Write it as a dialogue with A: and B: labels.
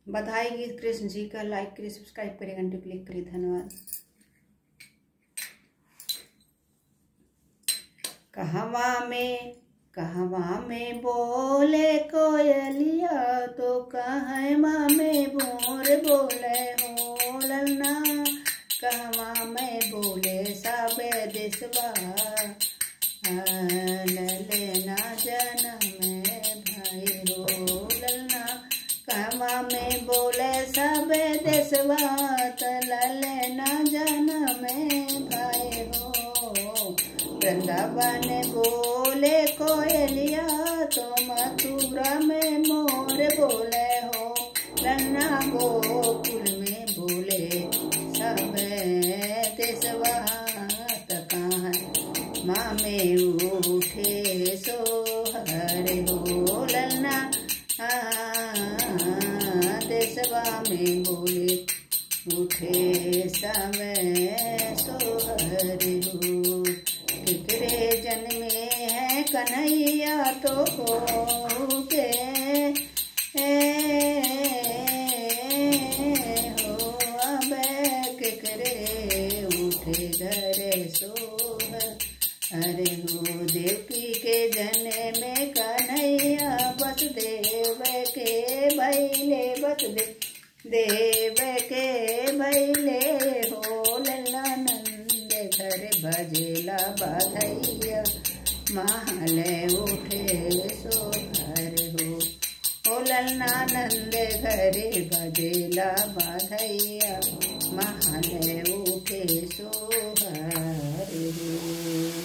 A: बधाई गीत कृष्ण जी का लाइक करिए, सब्सक्राइब करिए, घंटे क्लिक करिए। धन्यवाद। कहवा में बोले कोयलिया तो कहवा में मोर बोले हो ललना। कहवा में बोले सबे देशवा ललना जनम भाई हो ललना। कहवा में बोले सबे देशवा ललना जनम भाई हो। वृंदावन बोले कोयलिया तो मथुरा में मोर बोले हो ललना। गोकुल में बोले सब देशवा कहाँ माँ में उठे सोहर हो ललना। देशवा में बोले उठे समय सोहर हो। किकरे जन्मे है कन्हैया तो हो के हो। अब किकरे उठे घर सोहर अरे हो। देवकी के जन्मे कन्हैया वसुदेव के भैले वसुदेव देव के भैले हो लला। नंद घर भजेला बधैया महल उठे सोहर हो ललना। नंद घर भजेला बधैया महल उठे सोहर हो।